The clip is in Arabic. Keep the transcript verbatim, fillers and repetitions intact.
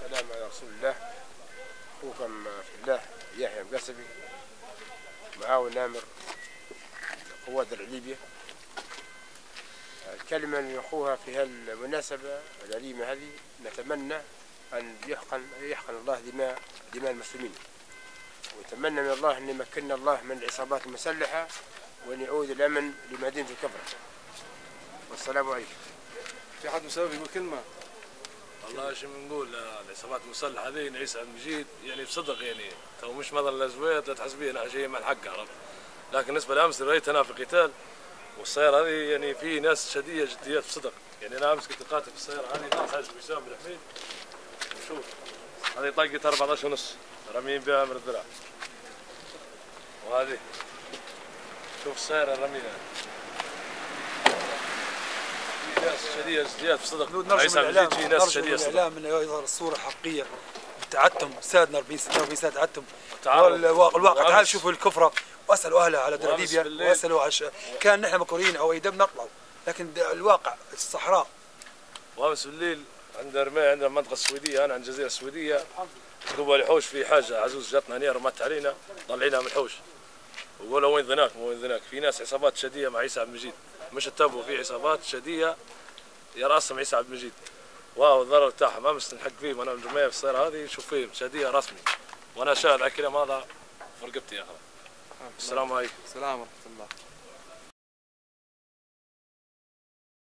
والسلام على رسول الله. اخوكم في الله يحيى مقسبي، معاون نامر قوات العليبيه. الكلمه اللي نخوها في هالمناسبه العليمه هذه، نتمنى ان يحقن يحقن الله دماء دماء المسلمين، ونتمنى من الله ان يمكننا الله من العصابات المسلحه وان يعود الامن لمدينه الكفر. والسلام عليكم. في حد مساوي يقول كلمه؟ والله شو بنقول، العصابات المسلحه هذه نعيس عبد المجيد يعني بصدق، يعني تو مش مثلا الازويت لا تحسبيه انها شيء مع الحق، عرفت؟ لكن بالنسبه لامس رايت انا في قتال، والسياره هذه يعني في ناس شديه جديات بصدق. يعني انا امس كنت قاتل في السياره هذه مع حاج وسام بن حميد، وشوف هذه طاقه أربعة عشر ونص رامين بها من الذراع، وهذه شوف السياره رامينها. ناس شديدة جديات بصدق. نرجو من الإعلام نرجو من الإعلام أنه يظهر الصورة حقيقية بتاعتهم سادنا أربعين سنة أربعين سنة تعتم الواقع. تعال شوفوا الكفرة واسألوا أهلها على در ليبيا، واسألوا عش... كان نحن مكورين أو أي دم نطلعوا، لكن الواقع الصحراء. وامس بالليل عند رماية عندنا المنطقة السويدية، أنا عند الجزيرة السويدية، قبل الحوش في حاجة عزوز جاتنا هنا رمت علينا، طلعينها من الحوش وقالوا وين ذناك وين ذناك. في ناس عصابات شدية مع عيسى عبد المجيد، مش تتابعوا في عصابات شدية يراسم عيسى عبد المجيد، واو الضرر تاعهم امس نحق فيهم انا والجماعه في السياره هذه، شوف فيهم شاديه رسمي، وانا شاهد على الكلام هذا في رقبتي يا اخي. السلام عليكم. السلام ورحمه الله.